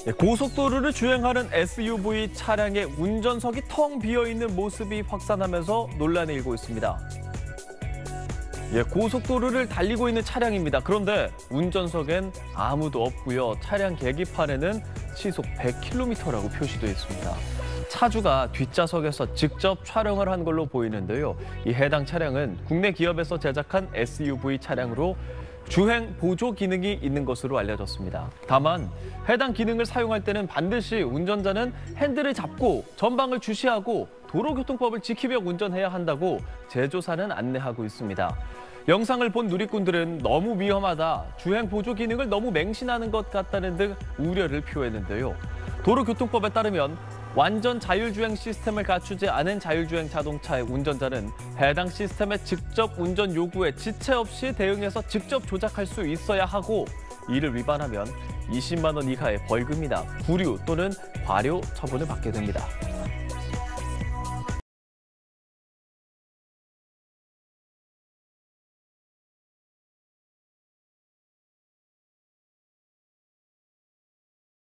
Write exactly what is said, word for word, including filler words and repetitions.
네, 고속도로를 주행하는 에스유브이 차량의 운전석이 텅 비어있는 모습이 확산하면서 논란이 일고 있습니다. 예, 고속도로를 달리고 있는 차량입니다. 그런데 운전석엔 아무도 없고요. 차량 계기판에는 시속 백 킬로미터라고 표시되어 있습니다. 차주가 뒷좌석에서 직접 촬영을 한 걸로 보이는데요. 이 해당 차량은 국내 기업에서 제작한 에스유브이 차량으로 주행 보조 기능이 있는 것으로 알려졌습니다. 다만 해당 기능을 사용할 때는 반드시 운전자는 핸들을 잡고 전방을 주시하고 도로교통법을 지키며 운전해야 한다고 제조사는 안내하고 있습니다. 영상을 본 누리꾼들은 너무 위험하다, 주행 보조 기능을 너무 맹신하는 것 같다는 등 우려를 표했는데요. 도로교통법에 따르면 완전 자율주행 시스템을 갖추지 않은 자율주행 자동차의 운전자는 해당 시스템의 직접 운전 요구에 지체 없이 대응해서 직접 조작할 수 있어야 하고, 이를 위반하면 이십만 원 이하의 벌금이나 구류 또는 과료 처분을 받게 됩니다.